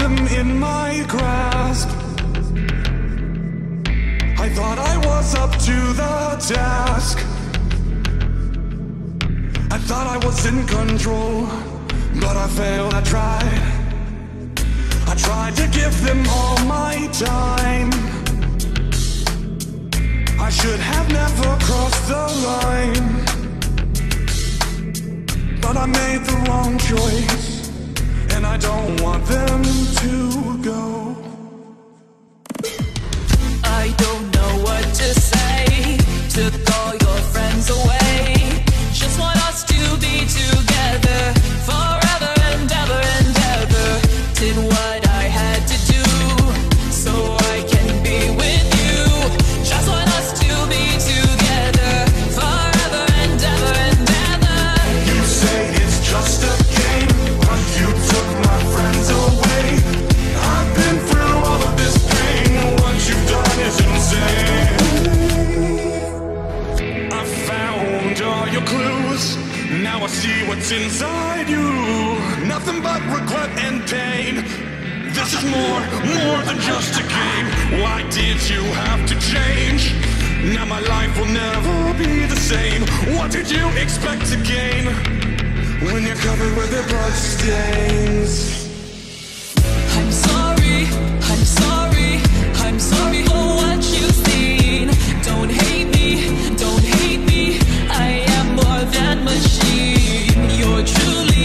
them in my grasp. I thought I was up to the task. I thought I was in control, but I failed. I tried to give them all my time. I should have never crossed the line, but I made the wrong choice, and I don't want them to go. I don't know what to say. Took all your friends away. Just want us to be together forever and ever and ever. Did what I had to do so I can be with you. Just want us to be together forever and ever and ever. You say it's just a game, but you took my friends away. I've been through all of this pain. What you've done is insane. I found all your clues. Now I see what's inside you. Nothing but regret and pain. This is more than just a game. Why did you have to change? Now my life will never be the same. What did you expect to gain when you're covered with your blood stains? I'm sorry, I'm sorry, I'm sorry for what you've seen. Don't hate me, don't hate me. I am more than machine. You're truly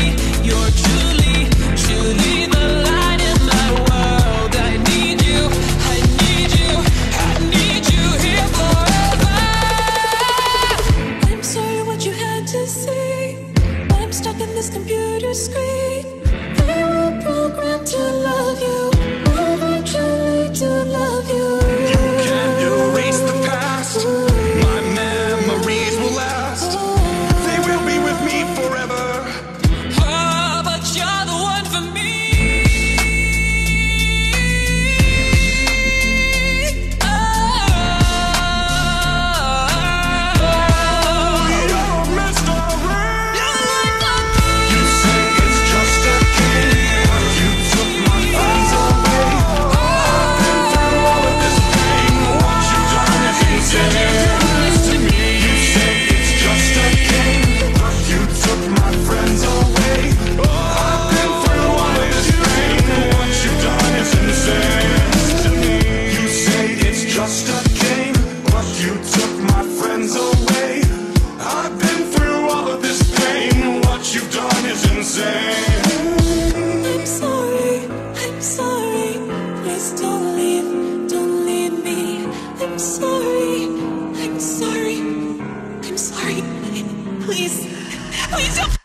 the light in my world. I need you, I need you, I need you here forever. I'm sorry what you had to say. I'm stuck in this computer screen. They were programmed to love you, eventually to love you. You can't erase the past. My memories will last. They will be with me forever. Oh, but you're the one for me. Just a game, but you took my friends away. I've been through all of this pain. What you've done is insane. I'm sorry, please don't leave me. I'm sorry, I'm sorry, please don't.